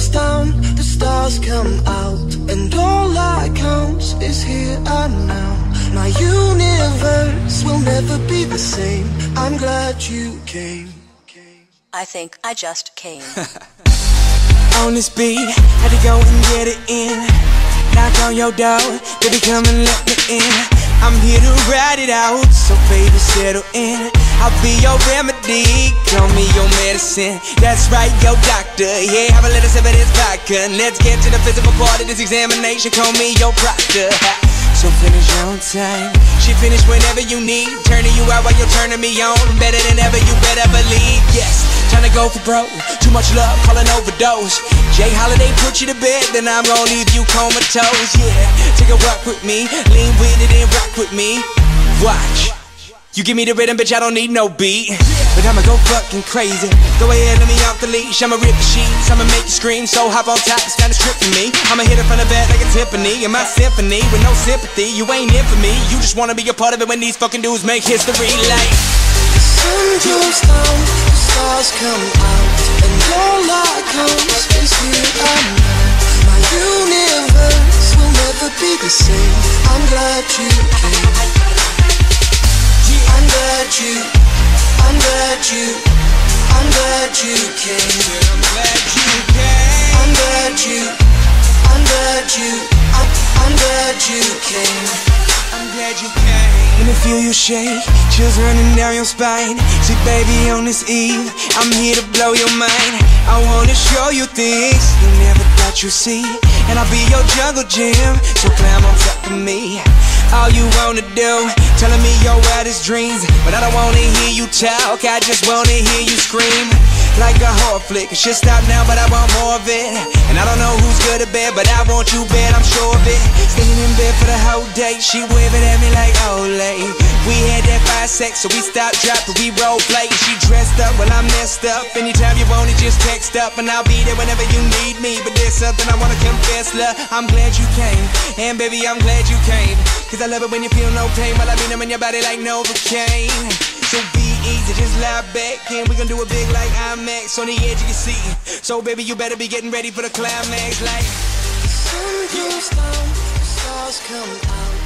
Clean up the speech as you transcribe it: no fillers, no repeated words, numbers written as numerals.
goes down, the stars come out, and all that counts is here and now. My universe will never be the same. I'm glad you came. I think I just came. On this beat, had to go and get it in. Knock on your door, baby, come and let me in. I'm here to ride it out, so baby, settle in. I'll be your remedy, call me your medicine. That's right, your doctor, yeah, have a little sip of this vodka. Let's get to the physical part of this examination, call me your proctor. So finish on time, she finish whenever you need. Turning you out while you're turning me on. Better than ever, you better believe, yes. Trying to go for broke, too much love, call an overdose. Jay Holiday put you to bed, then I'm gonna leave you comatose, yeah. Take a walk with me, lean with it and rock with me. Watch, you give me the rhythm, bitch, I don't need no beat. But I'ma go fucking crazy. Go ahead, let me off the leash. I'ma rip the sheets, I'ma make you scream. So hop on top, it's time to strip for me. I'ma hit it from the back like a Tiffany. In my symphony, with no sympathy. You ain't in for me, you just wanna be a part of it when these fucking dudes make history like. The sun goes down, the stars come out, and all that counts is here and now. My universe will never be the same. I'm glad you came. I'm glad you came. I'm glad you came. I'm glad you came. I'm glad you came. I'm glad you came. Let me feel you shake, chills running down your spine. See baby, on this eve, I'm here to blow your mind. I wanna show you things you never thought you'd see. And I'll be your jungle gym, so climb on top of me. All you wanna do, telling me your wildest dreams. But I don't wanna hear you talk, I just wanna hear you scream. Like a horror flick, it should stop now, but I want more of it. And I don't know who's good or bad, but I want you bad, I'm sure of it. Staying in bed for the whole day, she waving at me like Olay. We had that fire sex, so we stopped, dropped, but we role play. She dressed up, well I'm messed up. Anytime you want it, just text up, and I'll be there whenever you need me. But there's something I wanna confess, love, I'm glad you came. And baby, I'm glad you came. Cause I love it when you feel no pain, while I be numb in your body like Novocaine. So be easy, just lie back, and we gon' do it big like IMAX. On the edge you can see, so baby you better be getting ready for the climax like. The sun goes down, the stars come out.